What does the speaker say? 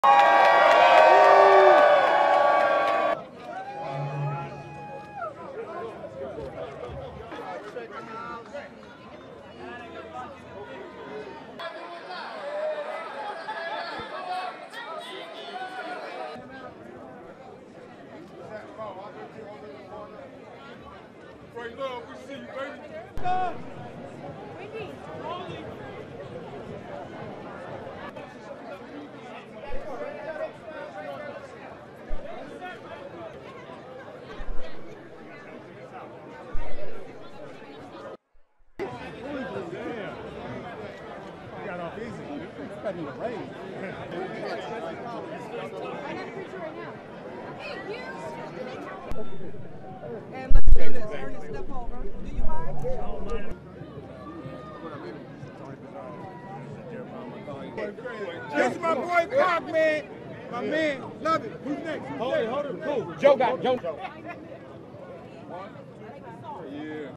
Straight love, we see you, baby. Got off easy. Got me the rain. And let's do this. Ernest, step over. Do you mind? This is my boy Pac, man. My man. Love it. Who's next? Hold it. Cool. Joe got Joe.